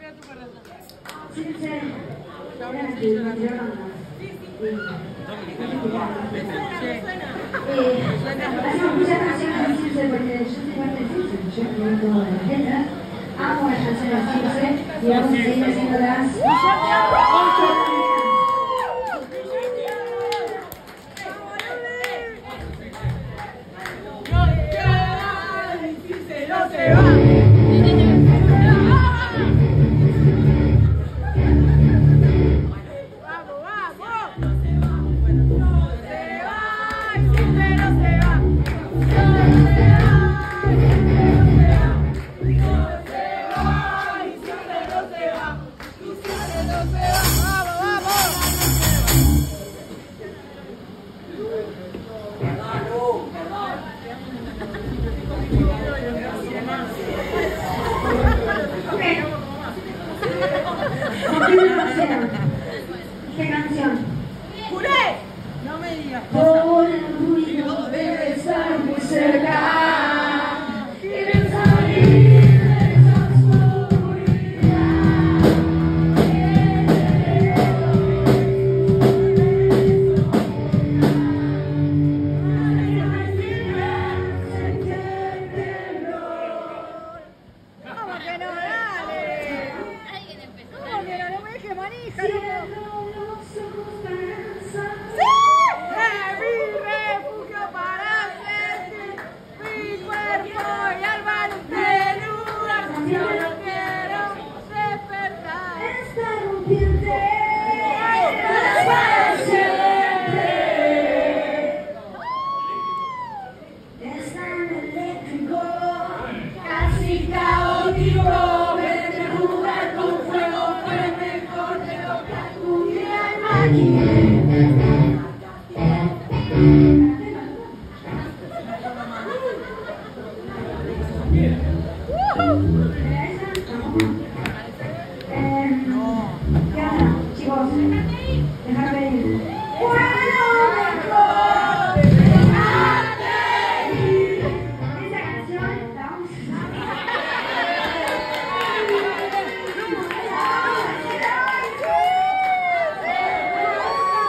Hacemos muchas canciones de Circe porque yo soy parte de Circe, yo escribo todas las letras, amo las canciones de Circe y vamos a seguir haciéndolas. ¿Qué canción? ¡Juré! No me digas. Todo el ruido debe estar muy cerca. Quieren salir de esa oscuridad. ¿Cómo que no? Dale. Alguien empezó. ¿Cómo que no? No me dejes manija. Cierro los ojos para danzar. ¡Sí! ¡Es mi refugio para sentir mi cuerpo y alma desnuda! Solo quiero despertar. Está rompiente. Para siempre. Es tan eléctrico, casi caótico. Verte jugar con fuego fue mejor de lo que algún día imaginé. Chicos, déjame ir. Esa canción la vamos a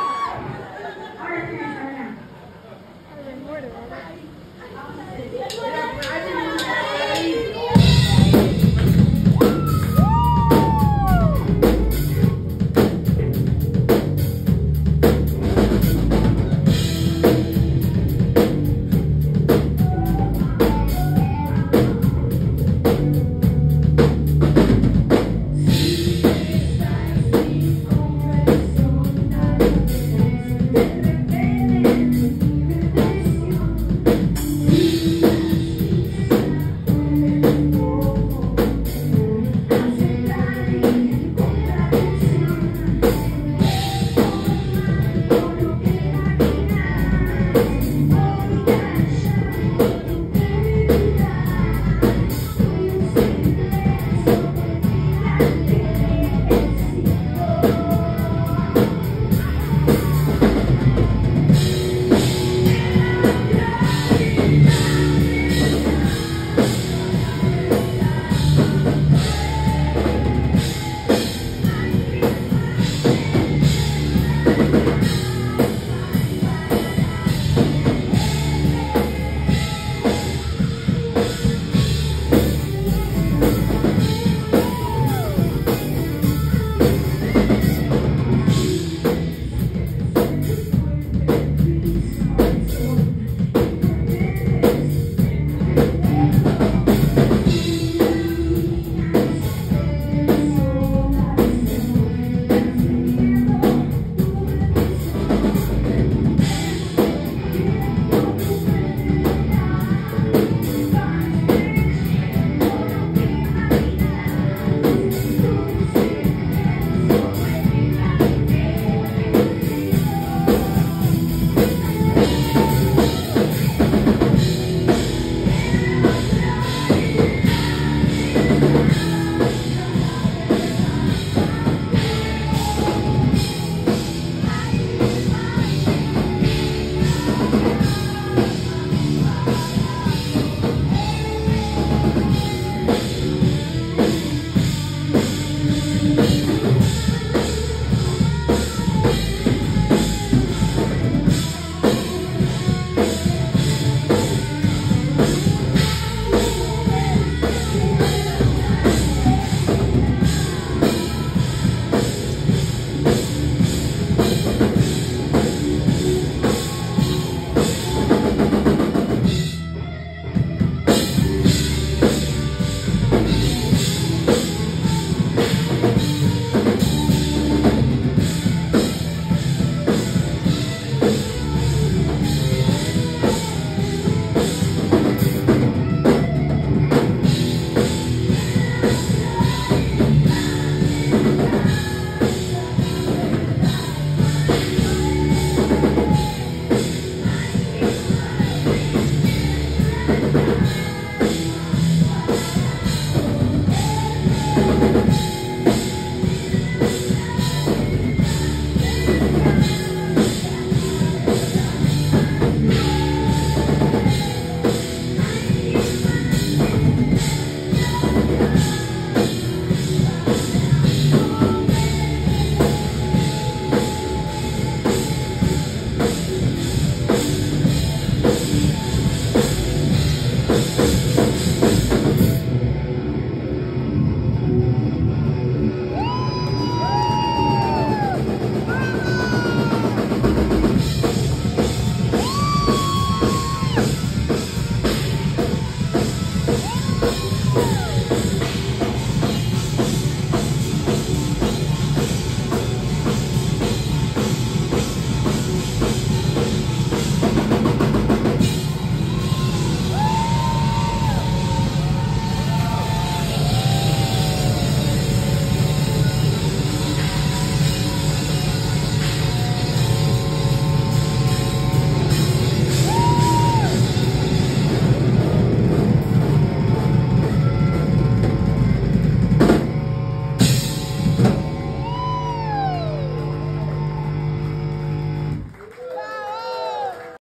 Thank you.